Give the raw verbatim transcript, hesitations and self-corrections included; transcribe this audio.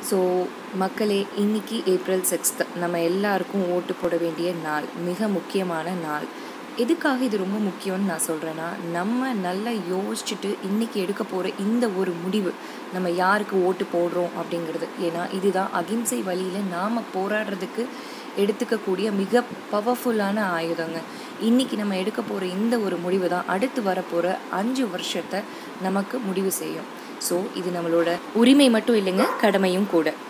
So மக்களே, இன்னைக்கு April sixth நம்ம எல்லாருக்கும் ஓட்டு போட வேண்டிய நாள், மிக முக்கியமான நாள். எதுக்காக இது ரொம்ப முக்கியம்னு நான் சொல்கிறேன்னா, நம்ம நல்லா யோசிச்சுட்டு இன்றைக்கி எடுக்க போகிற இந்த ஒரு முடிவு, நம்ம யாருக்கு ஓட்டு போடுறோம் அப்படிங்கிறது. ஏன்னா இதுதான் அகிம்சை வழியில் நாம் போராடுறதுக்கு எடுத்துக்கக்கூடிய மிக பவர்ஃபுல்லான ஆயுதங்க. இன்றைக்கி நம்ம எடுக்க போகிற இந்த ஒரு முடிவு தான் அடுத்து வரப்போகிற அஞ்சு வருஷத்தை நமக்கு முடிவு செய்யும். ஸோ இது நம்மளோட உரிமை மட்டும் இல்லைங்க, கடமையும் கூட.